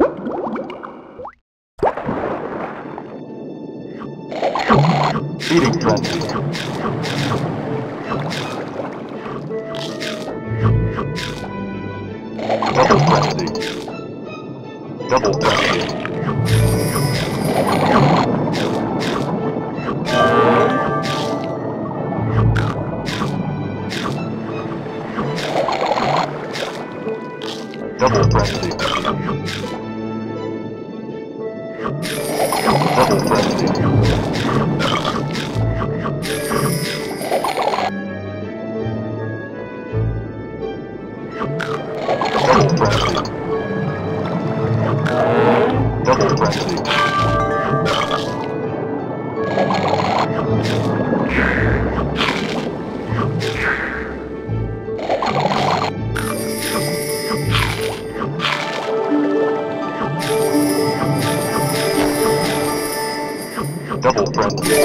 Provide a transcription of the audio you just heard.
Feeding frenzy. Double frenzy. Double frenzy. Double frenzy. Double frenzy. Double frenzy. Double frenzy. Double frenzy.